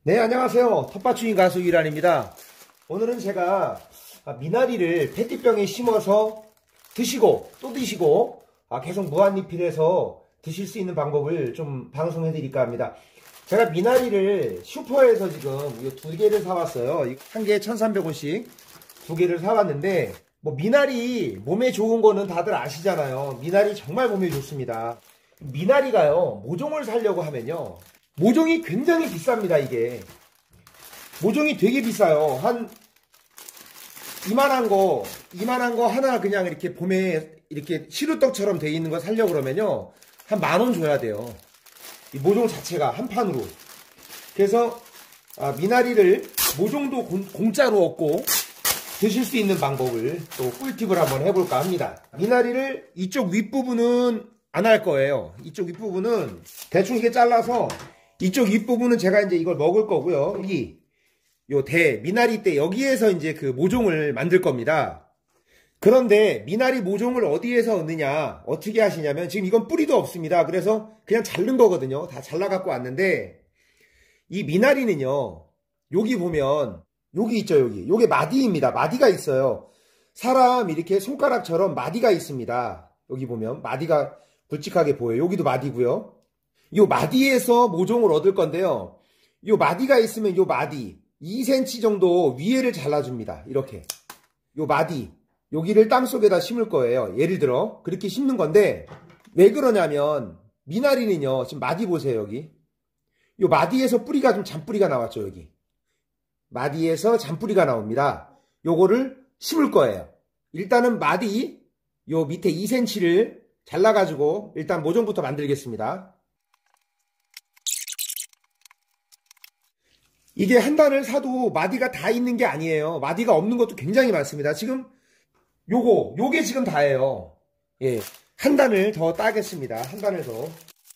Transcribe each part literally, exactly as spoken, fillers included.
네, 안녕하세요. 텃밭주인 가수 이란입니다. 오늘은 제가 미나리를 페트병에 심어서 드시고 또 드시고 계속 무한리필해서 드실 수 있는 방법을 좀 방송해 드릴까 합니다. 제가 미나리를 슈퍼에서 지금 두 개를 사왔어요. 한 개에 천삼백 원씩 두 개를 사왔는데, 뭐 미나리 몸에 좋은 거는 다들 아시잖아요. 미나리 정말 몸에 좋습니다. 미나리가요, 모종을 사려고 하면요, 모종이 굉장히 비쌉니다. 이게 모종이 되게 비싸요. 한 이만한 거 이만한 거 하나 그냥 이렇게 봄에 이렇게 시루떡처럼 돼 있는 거 사려고 그러면요, 한 만 원 줘야 돼요. 이 모종 자체가 한 판으로. 그래서 아, 미나리를 모종도 공, 공짜로 얻고 드실 수 있는 방법을 또 꿀팁을 한번 해볼까 합니다. 미나리를 이쪽 윗부분은 안 할 거예요. 이쪽 윗부분은 대충 이렇게 잘라서, 이쪽 윗부분은 제가 이제 이걸 먹을 거고요. 여기 요 대 미나리 대 여기에서 이제 그 모종을 만들 겁니다. 그런데 미나리 모종을 어디에서 얻느냐, 어떻게 하시냐면, 지금 이건 뿌리도 없습니다. 그래서 그냥 자른 거거든요. 다 잘라 갖고 왔는데, 이 미나리는요, 여기 보면 여기 있죠. 여기 요게 마디입니다. 마디가 있어요. 사람 이렇게 손가락처럼 마디가 있습니다. 여기 보면 마디가 굵직하게 보여요. 여기도 마디고요. 요 마디에서 모종을 얻을 건데요, 요 마디가 있으면 요 마디 이 센티미터 정도 위에를 잘라줍니다. 이렇게 요 마디 여기를 땅속에다 심을 거예요. 예를 들어 그렇게 심는 건데, 왜 그러냐면 미나리는요, 지금 마디 보세요. 여기 요 마디에서 뿌리가 좀 잔뿌리가 나왔죠. 여기 마디에서 잔뿌리가 나옵니다. 요거를 심을 거예요. 일단은 마디 요 밑에 이 센티미터를 잘라가지고 일단 모종부터 만들겠습니다. 이게 한 단을 사도 마디가 다 있는 게 아니에요. 마디가 없는 것도 굉장히 많습니다. 지금 요거 요게 지금 다예요. 예, 한 단을 더 따겠습니다. 한 단을 더.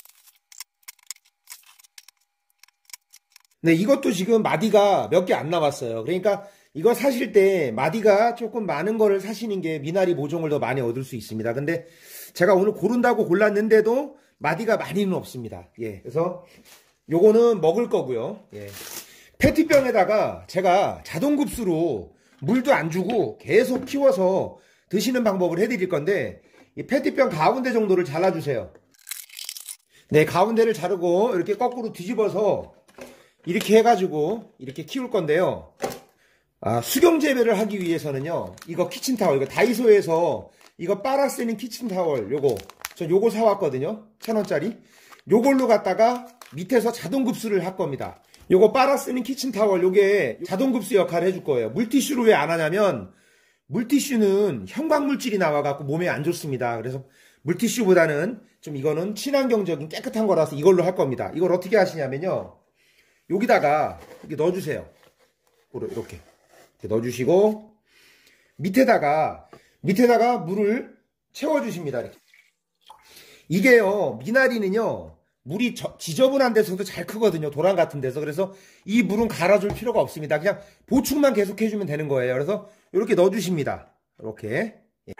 네, 이것도 지금 마디가 몇 개 안 남았어요. 그러니까 이거 사실 때 마디가 조금 많은 거를 사시는 게 미나리 모종을 더 많이 얻을 수 있습니다. 근데 제가 오늘 고른다고 골랐는데도 마디가 많이는 없습니다. 예, 그래서 요거는 먹을 거고요. 예. 페트병에다가 제가 자동급수로 물도 안 주고 계속 키워서 드시는 방법을 해드릴 건데, 이 페트병 가운데 정도를 잘라주세요. 네, 가운데를 자르고 이렇게 거꾸로 뒤집어서 이렇게 해가지고 이렇게 키울 건데요. 아, 수경 재배를 하기 위해서는요, 이거 키친타월, 이거 다이소에서 이거 빨아 쓰는 키친타월, 요거 전 요거 사왔거든요. 천 원짜리. 요걸로 갖다가 밑에서 자동급수를 할 겁니다. 요거 빨아 쓰는 키친타월, 요게 자동급수 역할을 해줄 거예요. 물티슈로 왜 안 하냐면, 물티슈는 형광물질이 나와갖고 몸에 안 좋습니다. 그래서 물티슈보다는 좀 이거는 친환경적인 깨끗한 거라서 이걸로 할 겁니다. 이걸 어떻게 하시냐면요, 여기다가 이렇게 넣어주세요. 이렇게, 이렇게 넣어주시고 밑에다가 밑에다가 물을 채워주십니다. 이렇게. 이게요, 미나리는요, 물이 저, 지저분한 데서도 잘 크거든요. 도랑 같은 데서. 그래서 이 물은 갈아줄 필요가 없습니다. 그냥 보충만 계속 해주면 되는 거예요. 그래서 이렇게 넣어주십니다. 이렇게. 예.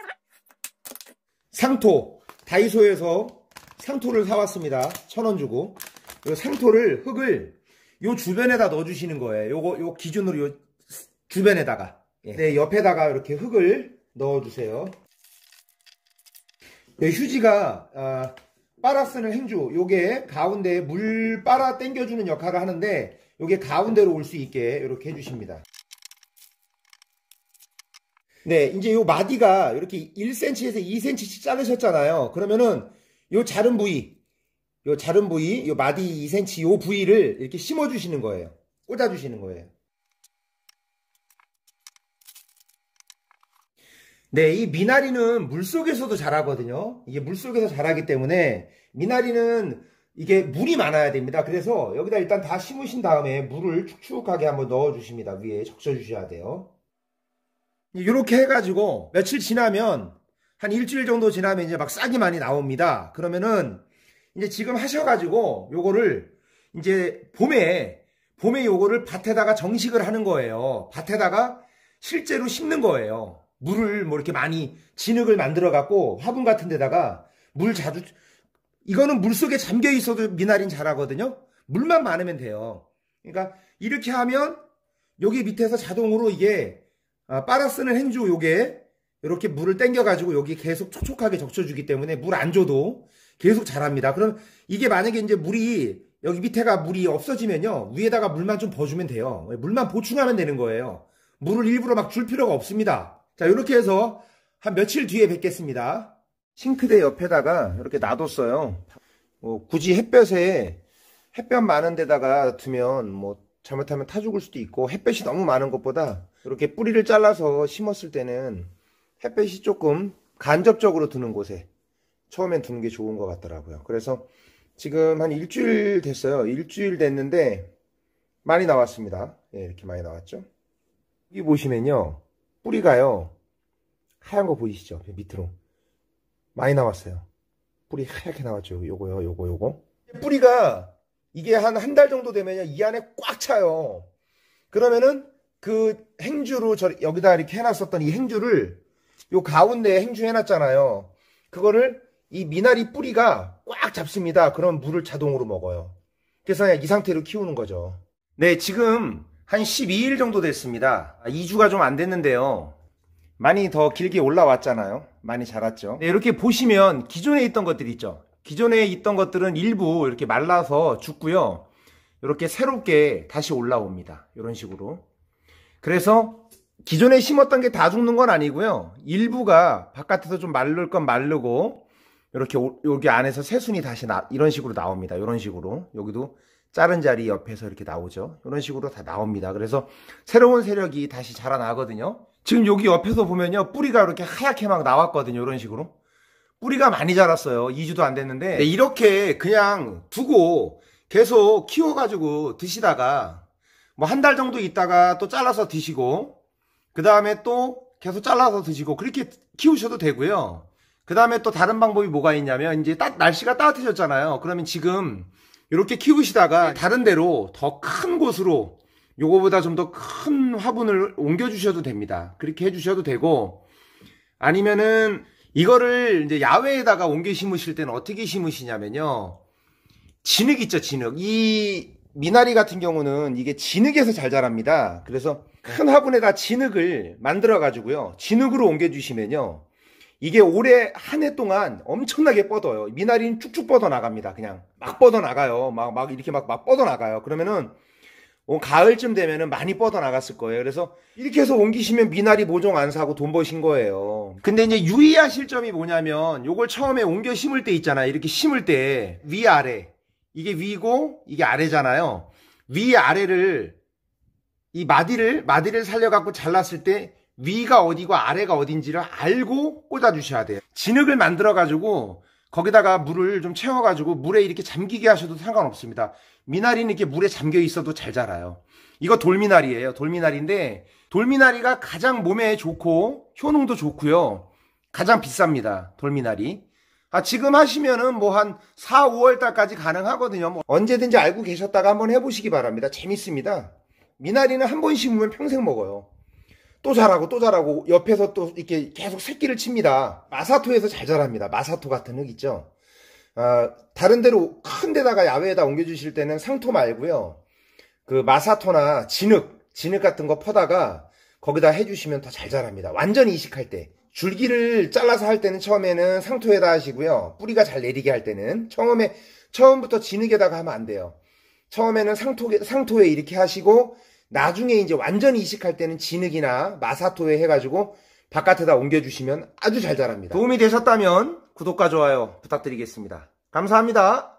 상토, 다이소에서 상토를 사왔습니다. 천 원 주고. 이 상토를, 흙을 요 주변에다 넣어주시는 거예요. 요거 요 기준으로 요 주변에다가. 예. 네, 옆에다가 이렇게 흙을 넣어주세요. 네, 휴지가 아, 빨아 쓰는 행주, 요게 가운데에 물 빨아 당겨주는 역할을 하는데, 요게 가운데로 올 수 있게 이렇게 해주십니다. 네, 이제 요 마디가 이렇게 일 센티미터에서 이 센티미터씩 자르셨잖아요. 그러면은 요 자른 부위, 요 자른 부위, 요 마디 이 센티미터 요 부위를 이렇게 심어주시는 거예요. 꽂아주시는 거예요. 네, 이 미나리는 물속에서도 자라거든요. 이게 물속에서 자라기 때문에 미나리는 이게 물이 많아야 됩니다. 그래서 여기다 일단 다 심으신 다음에 물을 축축하게 한번 넣어주십니다. 위에 적셔주셔야 돼요. 이렇게 해가지고 며칠 지나면, 한 일주일 정도 지나면 이제 막 싹이 많이 나옵니다. 그러면은 이제 지금 하셔가지고 요거를 이제 봄에 봄에 요거를 밭에다가 정식을 하는 거예요. 밭에다가 실제로 심는 거예요. 물을 뭐 이렇게 많이 진흙을 만들어 갖고 화분 같은 데다가 물 자주, 이거는 물 속에 잠겨 있어도 미나리는 자라거든요. 물만 많으면 돼요. 그러니까 이렇게 하면 여기 밑에서 자동으로 이게 아, 빨아 쓰는 행주 요게 이렇게 물을 땡겨가지고 여기 계속 촉촉하게 적셔주기 때문에 물 안 줘도 계속 자랍니다. 그럼 이게 만약에 이제 물이 여기 밑에가 물이 없어지면요 위에다가 물만 좀 버주면 돼요. 물만 보충하면 되는 거예요. 물을 일부러 막 줄 필요가 없습니다. 자, 이렇게 해서 한 며칠 뒤에 뵙겠습니다. 싱크대 옆에다가 이렇게 놔뒀어요. 뭐 굳이 햇볕에 햇볕 많은 데다가 두면 뭐 잘못하면 타 죽을 수도 있고, 햇볕이 너무 많은 것보다 이렇게 뿌리를 잘라서 심었을 때는 햇볕이 조금 간접적으로 드는 곳에 처음엔 두는 게 좋은 것 같더라고요. 그래서 지금 한 일주일 됐어요. 일주일 됐는데 많이 나왔습니다. 예, 이렇게 많이 나왔죠. 여기 보시면요 뿌리가요 하얀 거 보이시죠? 밑으로 많이 나왔어요. 뿌리 하얗게 나왔죠. 요거요, 요거, 요거. 뿌리가 이게 한 한 달 정도 되면요 이 안에 꽉 차요. 그러면은 그 행주로 저 여기다 이렇게 해놨었던 이 행주를 요 가운데에 행주 해놨잖아요. 그거를 이 미나리 뿌리가 꽉 잡습니다. 그럼 물을 자동으로 먹어요. 그래서 그냥 이 상태로 키우는 거죠. 네, 지금 한 십이 일 정도 됐습니다. 이 주가 좀 안 됐는데요. 많이 더 길게 올라왔잖아요. 많이 자랐죠. 네, 이렇게 보시면 기존에 있던 것들 있죠. 기존에 있던 것들은 일부 이렇게 말라서 죽고요. 이렇게 새롭게 다시 올라옵니다. 이런 식으로. 그래서 기존에 심었던 게 다 죽는 건 아니고요. 일부가 바깥에서 좀 마를 건 마르고 이렇게 여기 안에서 새순이 다시 나, 이런 식으로 나옵니다. 이런 식으로. 여기도 자른 자리 옆에서 이렇게 나오죠. 이런 식으로 다 나옵니다. 그래서 새로운 세력이 다시 자라나거든요. 지금 여기 옆에서 보면요 뿌리가 이렇게 하얗게 막 나왔거든요. 이런 식으로 뿌리가 많이 자랐어요. 이 주도 안 됐는데 네, 이렇게 그냥 두고 계속 키워가지고 드시다가 뭐 한 달 정도 있다가 또 잘라서 드시고 그 다음에 또 계속 잘라서 드시고 그렇게 키우셔도 되고요. 그 다음에 또 다른 방법이 뭐가 있냐면 이제 따, 날씨가 따뜻해졌잖아요. 그러면 지금 이렇게 키우시다가 다른 데로 더 큰 곳으로 요거보다 좀 더 큰 화분을 옮겨 주셔도 됩니다. 그렇게 해 주셔도 되고, 아니면은 이거를 이제 야외에다가 옮겨 심으실 때는 어떻게 심으시냐면요 진흙 있죠, 진흙. 이 미나리 같은 경우는 이게 진흙에서 잘 자랍니다. 그래서 큰 화분에다 진흙을 만들어 가지고요 진흙으로 옮겨 주시면요 이게 올해 한 해 동안 엄청나게 뻗어요. 미나리는 쭉쭉 뻗어 나갑니다. 그냥 막 뻗어 나가요. 막, 막 이렇게 막, 막 뻗어 나가요. 그러면은 어, 가을쯤 되면은 많이 뻗어 나갔을 거예요. 그래서 이렇게 해서 옮기시면 미나리 모종 안 사고 돈 버신 거예요. 근데 이제 유의하실 점이 뭐냐면 요걸 처음에 옮겨 심을 때 있잖아요. 이렇게 심을 때 위아래, 이게 위고 이게 아래잖아요. 위아래를 이 마디를 마디를 살려갖고 잘랐을 때 위가 어디고 아래가 어딘지를 알고 꽂아주셔야 돼요. 진흙을 만들어가지고 거기다가 물을 좀 채워가지고 물에 이렇게 잠기게 하셔도 상관없습니다. 미나리는 이렇게 물에 잠겨 있어도 잘 자라요. 이거 돌미나리예요. 돌미나리인데 돌미나리가 가장 몸에 좋고 효능도 좋고요. 가장 비쌉니다. 돌미나리. 아, 지금 하시면은 뭐 한 사, 오월 달까지 가능하거든요. 뭐 언제든지 알고 계셨다가 한번 해보시기 바랍니다. 재밌습니다. 미나리는 한 번 심으면 평생 먹어요. 또 자라고 또 자라고 옆에서 또 이렇게 계속 새끼를 칩니다. 마사토에서 잘 자랍니다. 마사토 같은 흙 있죠. 아, 다른 데로 큰 데다가 야외에다 옮겨주실 때는 상토 말고요. 그 마사토나 진흙, 진흙 같은 거 퍼다가 거기다 해주시면 더 잘 자랍니다. 완전히 이식할 때. 줄기를 잘라서 할 때는 처음에는 상토에다 하시고요. 뿌리가 잘 내리게 할 때는 처음에 처음부터 진흙에다가 하면 안 돼요. 처음에는 상토, 상토에 이렇게 하시고 나중에 이제 완전히 이식할 때는 진흙이나 마사토에 해가지고 바깥에다 옮겨주시면 아주 잘 자랍니다. 도움이 되셨다면 구독과 좋아요 부탁드리겠습니다. 감사합니다.